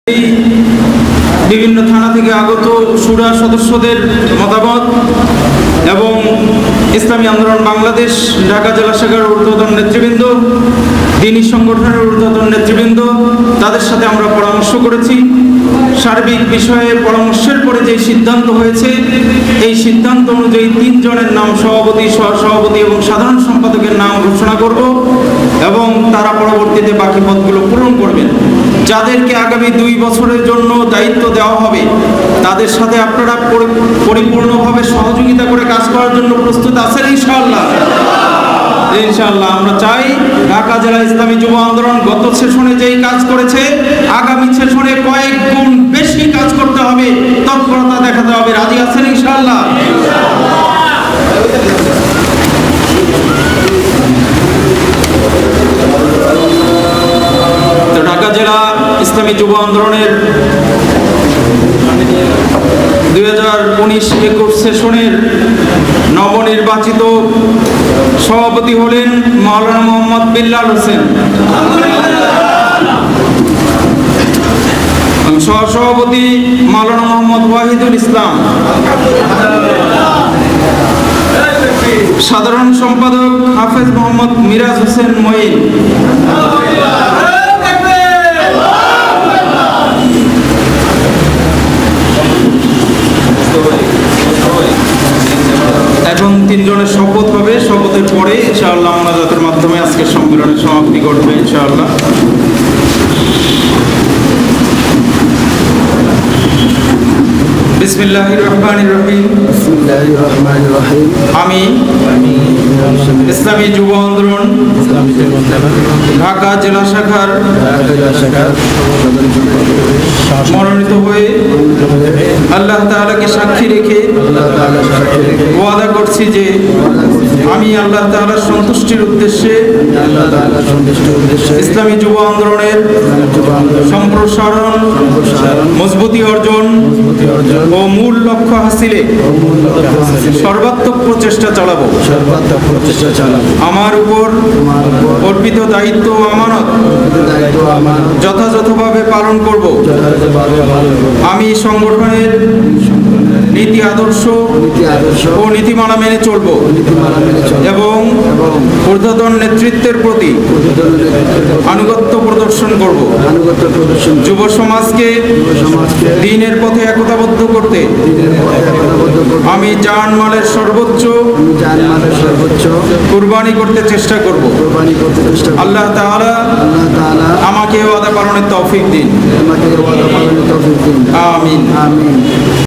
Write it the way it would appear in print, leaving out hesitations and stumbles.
বিভিন্ন থানা থেকে আগত শুরা সদস্যদের মতামত এবং ইসলামী আন্দোলন বাংলাদেশ ঢাকা জেলা শাখার ঊর্ধ্বতন নেতৃবৃন্দ, দ্বীনি সংগঠনের ঊর্ধ্বতন নেতৃবৃন্দ, তাদের সাথে আমরা পরামর্শ করেছি। সার্বিক বিষয়ে পরামর্শের পরে যে সিদ্ধান্ত হয়েছে, এই সিদ্ধান্ত অনুযায়ী 3 জনের নাম সভাপতি, সহসভাপতি এবং সাধারণ সম্পাদকের নাম ঘোষণা করব এবং তারা পরবর্তীতে বাকি পদগুলো পূরণ করবেন। যাদেরকে আগামী 2 বছরের জন্য দায়িত্ব দেওয়া হবে, তাদের সাথে আপনারা পরিপূর্ণভাবে সহযোগিতা করে কাজ করার জন্য প্রস্তুত আছেন ইনশাআল্লাহ? ইনশাআল্লাহ। আমরা চাই ঢাকা জেলা ইসলামী যুব আন্দোলন গত সেশনে যেই কাজ করেছে, আগামী সেশনে কয়েক গুণ বেশি কাজ করতে হবে, তৎপরতা দেখাতে হবে। রাজি আছেন ইনশাআল্লাহ? তো ঢাকা জেলা ইসলামী যুব আন্দোলনের 2019-21 সেশনের নবনির্বাচিত সভাপতি হলেন মাওলানা মোহাম্মদ বিল্লাল হোসেন, সহসভাপতি মাওলানা মোহাম্মদ ওয়াহিদুল ইসলাম, সাধারণ সম্পাদক হাফেজ মোহাম্মদ মিরাজ হোসেন মঈন, এখন 3 জনের শপথ হবে। শপথের পরে ইনশাআল্লাহ মোনাজাতের মাধ্যমে আজকের সম্মেলনের সমাপ্তি ঘটবে ইনশাআল্লাহ। বিসমিল্লাহির রহমানির রহিম। আমি ইসলামী যুব আন্দোলন ঢাকা জেলা শাখার মনোনীত হয়ে আল্লাহ তাআলাকে সাক্ষী রেখে ওয়াদা করছি যে আমি আল্লাহ তাআলার সন্তুষ্টির উদ্দেশ্যে ইসলামী যুব আন্দোলনের সম্প্রসারণ, মজবুতি অর্জন ও মূল লক্ষ্য হাসিলে সর্বাত্মক প্রচেষ্টা চালাবো। আমার উপর অর্পিত দায়িত্ব ও আমানত যথাযথভাবে পালন করব। আমি সংগঠনের নীতি আদর্শ ও নীতিমালা মেনে চলব এবং ঊর্ধ্বতন নেতৃত্বের প্রতি আনুগত্য প্রদর্শন করব। যুব সমাজকে দ্বীনের পথে একতাবদ্ধ করতে আমি জানমালের সর্বোচ্চ কুরবানি করতে চেষ্টা করব। আল্লাহ তাআলা আমাকে ওয়াদা পালনের তৌফিক দিন। আমিন।